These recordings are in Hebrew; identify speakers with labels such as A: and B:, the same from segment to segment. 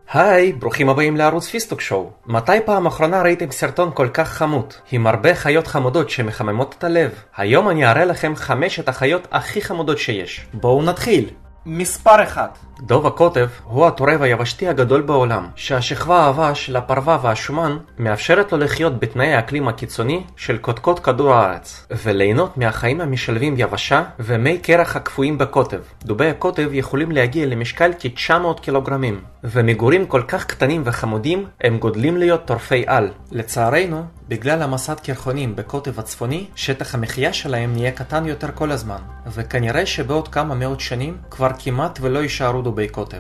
A: היי, ברוכים הבאים לערוץ פיסטוק שואו. מתי פעם אחרונה ראיתם סרטון כל כך חמוד? עם הרבה חיות חמודות שמחממות את הלב. היום אני אראה לכם 5 החיות הכי חמודות שיש. בואו נתחיל. מספר 1. דוב הקוטב הוא הטורף היבשתי הגדול בעולם, שהשכבה העבה של הפרווה והשומן מאפשרת לו לחיות בתנאי האקלים הקיצוני של קודקוד כדור הארץ, וליהנות מהחיים המשלבים יבשה ומי קרח הקפואים בקוטב. דובי הקוטב יכולים להגיע למשקל כ-900 קילוגרמים, ומגורים כל כך קטנים וחמודים הם גודלים להיות טורפי על. לצערנו, בגלל המסד קרחונים בקוטב הצפוני, שטח המחיה שלהם נהיה קטן יותר כל הזמן, וכנראה שבעוד כמה מאות שנים כבר כמעט ולא יישארו דובי קוטב.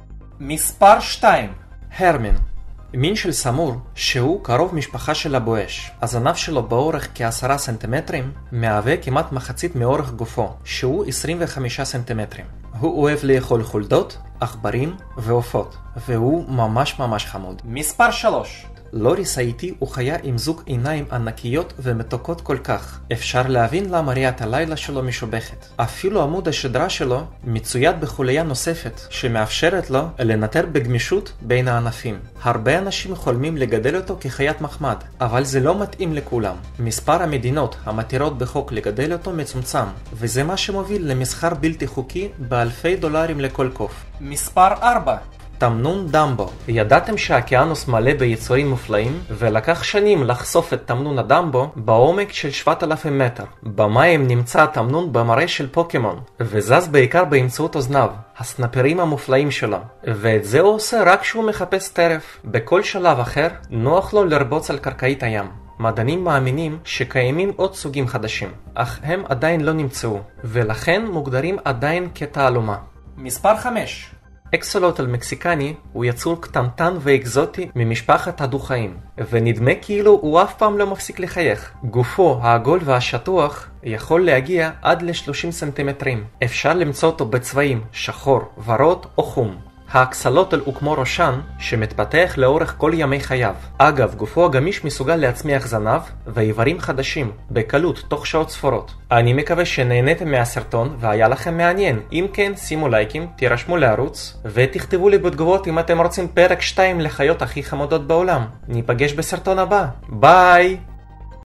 A: מספר 2. הרמין. מין של סמור שהוא קרוב משפחה של הבואש. הזנב שלו באורך כ10 סנטימטרים מהווה כמעט מחצית מאורך גופו, שהוא 25 סנטימטרים. הוא אוהב לאכול חולדות, עכברים ועופות, והוא ממש חמוד. מספר 3. לוריס האיטי הוא חיה עם זוג עיניים ענקיות ומתוקות כל כך. אפשר להבין למה ראיית הלילה שלו משובחת. אפילו עמוד השדרה שלו מצויד בחוליה נוספת שמאפשרת לו לנטר בגמישות בין הענפים. הרבה אנשים חולמים לגדל אותו כחיית מחמד, אבל זה לא מתאים לכולם. מספר המדינות המתירות בחוק לגדל אותו מצומצם, וזה מה שמוביל למסחר בלתי חוקי באלפי דולרים לכל קוף. מספר 4. תמנון דמבו. ידעתם שהאוקיינוס מלא ביצורים מופלאים, ולקח שנים לחשוף את תמנון הדמבו בעומק של 7,000 מטר. במים נמצא התמנון במראה של פוקימון, וזז בעיקר באמצעות אוזניו, הסנפרים המופלאים שלו, ואת זה הוא עושה רק כשהוא מחפש טרף. בכל שלב אחר נוח לו לרבוץ על קרקעית הים. מדענים מאמינים שקיימים עוד סוגים חדשים, אך הם עדיין לא נמצאו, ולכן מוגדרים עדיין כתעלומה. מספר 5. אקסולוטל מקסיקני הוא יצור קטנטן ואקזוטי ממשפחת הדו-חיים, ונדמה כאילו הוא אף פעם לא מפסיק לחייך. גופו העגול והשטוח יכול להגיע עד ל-30 סנטימטרים. אפשר למצוא אותו בצבעים שחור, ורוד או חום. האקסלוטל הוא כמו ראשן שמתפתח לאורך כל ימי חייו. אגב, גופו הגמיש מסוגל להצמיח זנב ואיברים חדשים בקלות תוך שעות ספורות. אני מקווה שנהניתם מהסרטון והיה לכם מעניין. אם כן, שימו לייקים, תירשמו לערוץ ותכתבו לי בתגובות אם אתם רוצים פרק 2 לחיות הכי חמודות בעולם. ניפגש בסרטון הבא. ביי!